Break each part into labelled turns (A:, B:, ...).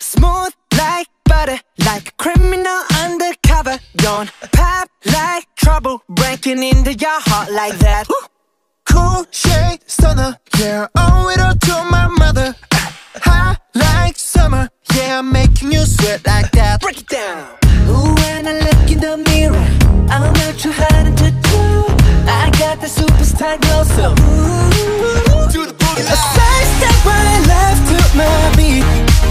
A: Smooth like butter, like a criminal undercover. Don't pop like trouble, breaking into your heart like that.
B: Cool shade stunner, yeah, owe it all to my mother. Hot like summer, yeah, I'm making you sweat like that.
A: Break it down. Ooh, when I look in the mirror, I'm not too hard to do. I got the superstar glow, so ooh,
B: Do the boogie
A: a side step right left to my beat.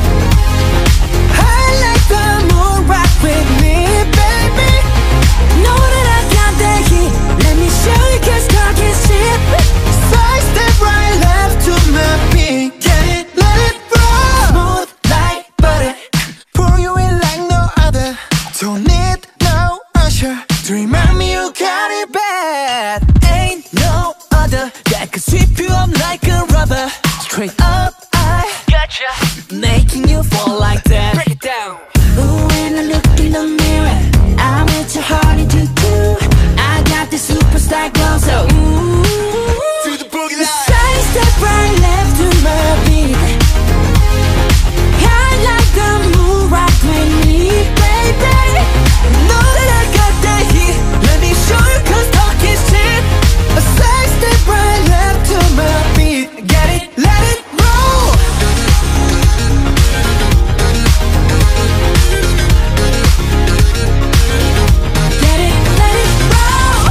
A: I like the moon rock with me, baby. Know that I got that heat. Let me show you, 'cause talk is cheap.
B: Side step right left to my beat. Get it, let it roll.
A: Smooth like butter.
B: Pour you in like no other. Don't need no usher to remind me you got it
A: Bad. Ain't no other that could sweep you up like a rubber. Straight up, I gotcha, making you fall like that. Break it down. Ooh, when I look in the mirror, I'm at your heart into two. I got the superstar glow, so ooh,
B: Do the boogie line.
A: side step right left to my beat. I like the moon rock with me, baby. Know that I got that heat. Let me show you, 'cause talk is cheap.
B: A side step right left to my beat. Get it, let it roll.
A: Get it, let it roll.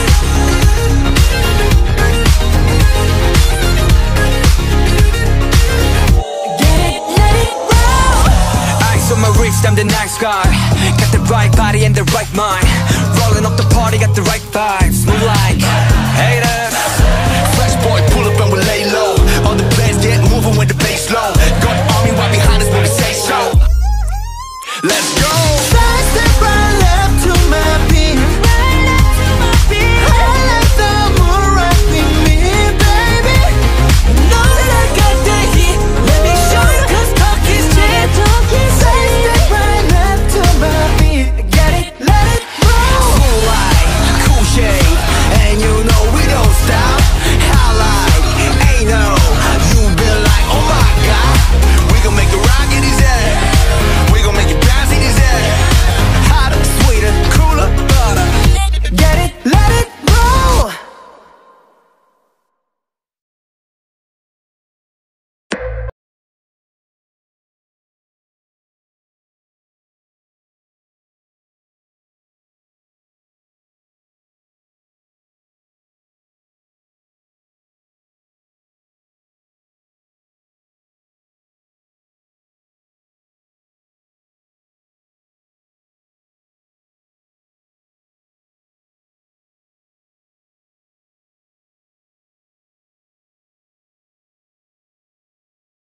A: Get it, let it roll.
C: Ice on my wrist, I'm the nice guy. Got the right body and the right mind. Rolling up the party, got the right vibe.